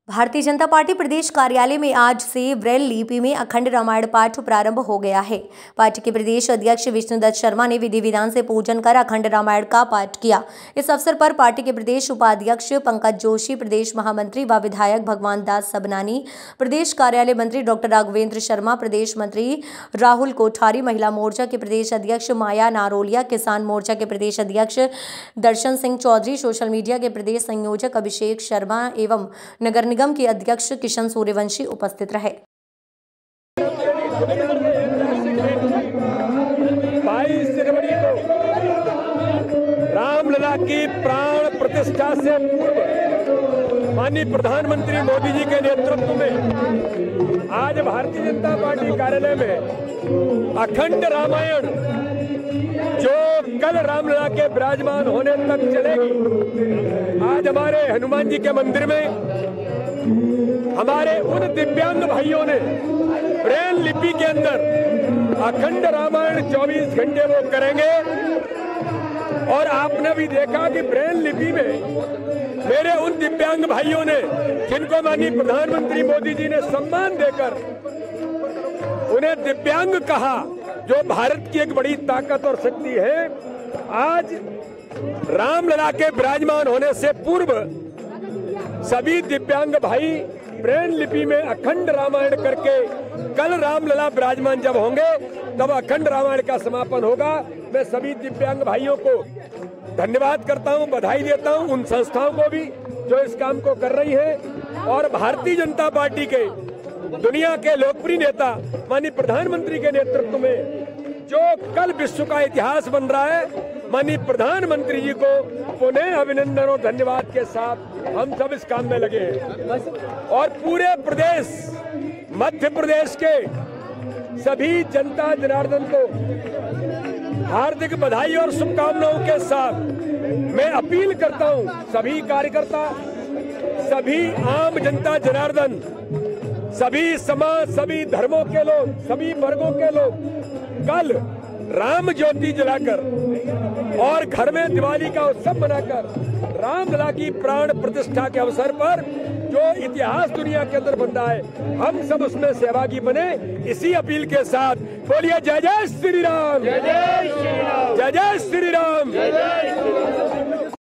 Bharatiya Janata party प्रदेश कार्यालय में आज से ब्रेल लिपि में अखंड रामायण पाठ प्रारंभ हो गया है। पार्टी के प्रदेश अध्यक्ष विष्णुदत्त शर्मा ने विधि विधान से पूजन कर अखंड रामायण का पाठ किया। इस अवसर पर पार्टी के प्रदेश उपाध्यक्ष पंकज जोशी, प्रदेश महामंत्री व विधायक भगवान दास सबनानी, प्रदेश कार्यालय मंत्री डॉक्टर राघवेंद्र शर्मा, प्रदेश मंत्री राहुल कोठारी, महिला मोर्चा के प्रदेश अध्यक्ष माया नारोलिया, किसान मोर्चा के प्रदेश अध्यक्ष दर्शन सिंह चौधरी, सोशल मीडिया के प्रदेश संयोजक अभिषेक शर्मा एवं नगर निगम के अध्यक्ष किशन सूर्यवंशी उपस्थित रहे। 22 जनवरी को रामलला की प्राण प्रतिष्ठा से पूर्व माननीय प्रधानमंत्री मोदी जी के नेतृत्व में आज भारतीय जनता पार्टी कार्यालय में अखंड रामायण जो कल रामलला के विराजमान होने तक चलेगी, आज हमारे हनुमान जी के मंदिर में हमारे उन दिव्यांग भाइयों ने ब्रेल लिपि के अंदर अखंड रामायण 24 घंटे वो करेंगे। और आपने भी देखा कि ब्रेल लिपि में मेरे उन दिव्यांग भाइयों ने, जिनको माननीय प्रधानमंत्री मोदी जी ने सम्मान देकर उन्हें दिव्यांग कहा, जो भारत की एक बड़ी ताकत और शक्ति है, आज रामलला के विराजमान होने से पूर्व सभी दिव्यांग भाई ब्रेल लिपि में अखंड रामायण करके कल रामलला विराजमान जब होंगे तब अखंड रामायण का समापन होगा। मैं सभी दिव्यांग भाइयों को धन्यवाद करता हूं, बधाई देता हूं, उन संस्थाओं को भी जो इस काम को कर रही है। और भारतीय जनता पार्टी के दुनिया के लोकप्रिय नेता माननीय प्रधानमंत्री के नेतृत्व में जो कल विश्व का इतिहास बन रहा है, माननीय प्रधानमंत्री जी को पुनः अभिनंदन और धन्यवाद के साथ हम सब इस काम में लगे हैं। और पूरे प्रदेश मध्य प्रदेश के सभी जनता जनार्दन को हार्दिक बधाई और शुभकामनाओं के साथ मैं अपील करता हूं, सभी कार्यकर्ता, सभी आम जनता जनार्दन, सभी समाज, सभी धर्मों के लोग, सभी वर्गों के लोग कल राम ज्योति जलाकर और घर में दिवाली का उत्सव मनाकर रामलला की प्राण प्रतिष्ठा के अवसर पर जो इतिहास दुनिया के अंदर बन रहा है, हम सब उसमें सहभागी बने। इसी अपील के साथ बोलिए जय जय श्री राम, जय जय श्री राम, जय जय श्री राम।